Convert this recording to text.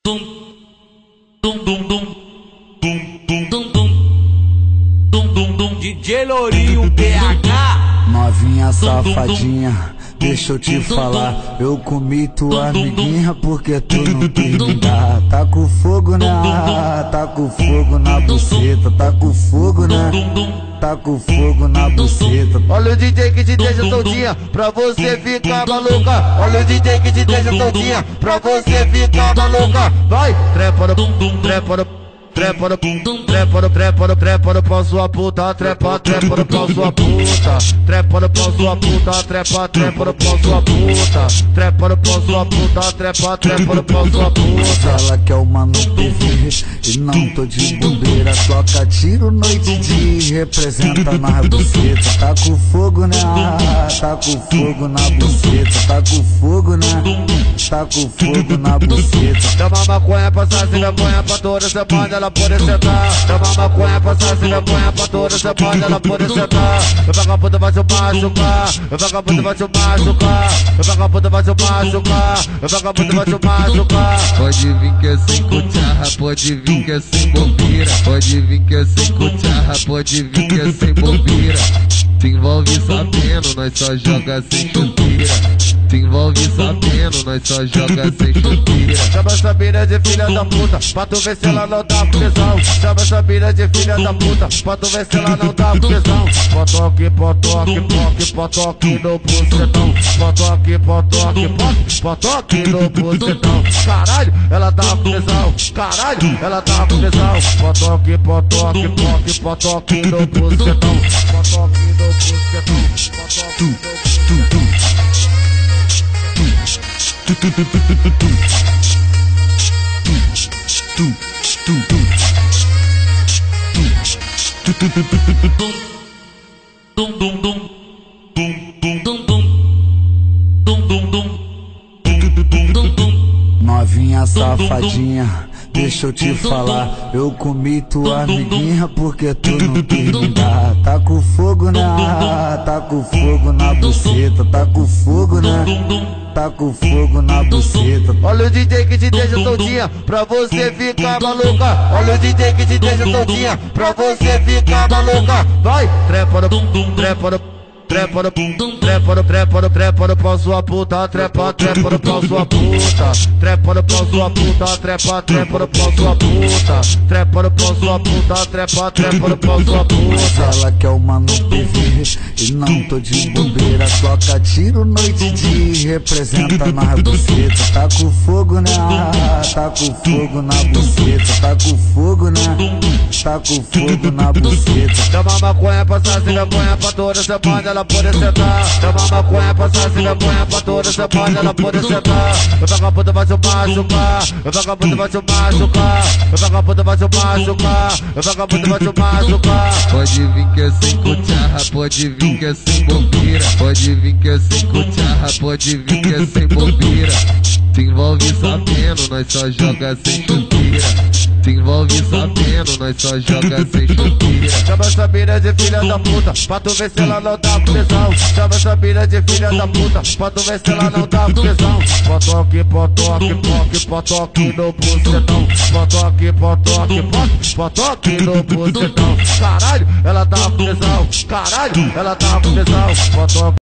Dum dum dum dum dum dum dum dum dum dum dum DJ Lourinho PH. Novinha safadinha, deixa eu te falar, eu comi tua amiguinha porque tu não quis me dar. Tá com fogo tá com fogo na buceta, tá com fogo tá com fogo na buceta. Olha o DJ que te deixa todinha pra você ficar maluca. Olha o DJ que te deixa todinha pra você ficar maluca. Vai, trepa no trepa no trepa no trepa no trepa no trepa no pau sua puta, trepa trepa no pau sua puta, trepa no pau sua puta, trepa trepa no pau sua puta, trepa no pau sua puta, trepa trepa no pau sua puta. Ela quer o mano PV e não tô de bobeira, toca tiro noite e dia, representa na buceta. Tá com fogo tá com fogo na buceta, tá com fogo tá com fogo na buceta. Chama maconha pra saci, maconha pra toda semana ela pode sentar. Chama maconha pra saci, maconha pra toda semana ela pode sentar. O vagabundo vai se machucar, o vagabundo vai se machucar, o vagabundo vai se machucar, o vagabundo vai se machucar. Pode vir que é sem cucharra, pode vir que é sem bobeira, pode vir que é sem cucharra, pode vir que é sem bobeira. Se envolve sabendo, nós só joga sem chuteira. Se envolve sabendo, nós só joga sem chuteira. Chama essa mina de filha da puta, pra tu ver se ela não dá prisão. Chama essa mina de filha da puta, pra tu ver se ela não dá prisão. Potoque, potoque, poque, potoque no bucetão. Potoque, potoque, poque, potoque no bucetão. Caralho, ela dá prisão. Caralho, ela dá prisão. Potoque, potoque, poque, potoque no bucetão. Potoque no bucetão. Potoque no bucetão. dum dum dum dum dum dum dum dum dum dum. Novinha safadinha, deixa eu te falar, eu comi tua amiguinha porque tu não quis me dar. Tá com fogo tá com fogo na buceta, tá com fogo tá com fogo na buceta. Olha o DJ que te deixa todinha pra você ficar maluca. Olha o DJ que te deixa todinha pra você ficar maluca. Vai, trepa no trepa no trepa no trepa no trepa no trepa no pau sua puta, trepa trepa no pau sua puta, trepa no pau sua puta, trepa trepa no pau sua puta, trepa no pau sua puta, trepa trepa no pau sua puta. Ela quer o mano PV e não tô de bobeira, toca tiro noite e dia, representa na buceta. Tá com fogo tá com fogo na buceta, tá com fogo tá com fogo na buceta. Chama maconha pra saci, maconha pra toda semana ela pode sentar. Chama maconha pra saci, maconha pra toda semana ela pode sentar. O vagabundo vai se machucar, o vagabundo vai se machucar, o vagabundo vai se machucar, o vagabundo vai se machucar. Pode vir que é sem cucharra, pode vir que é sem bobeira, pode vir que é sem cucharra, pode vir que é sem bobeira. Se envolve sabendo, nós só joga sem chuteira. Se envolve sabendo, nós só joga sem chuteira. Chama essa mina de filha da puta, pra tu ver se ela não dá prisão. Chama essa mina de filha da puta, pra tu ver se ela não dá prisão. Potoque, potoque, poque, potoque no bucetão. Potoque, potoque, poque, potoque no bucetão. Caralho, ela dá prisão. Caralho, ela dá prisão. Potoque.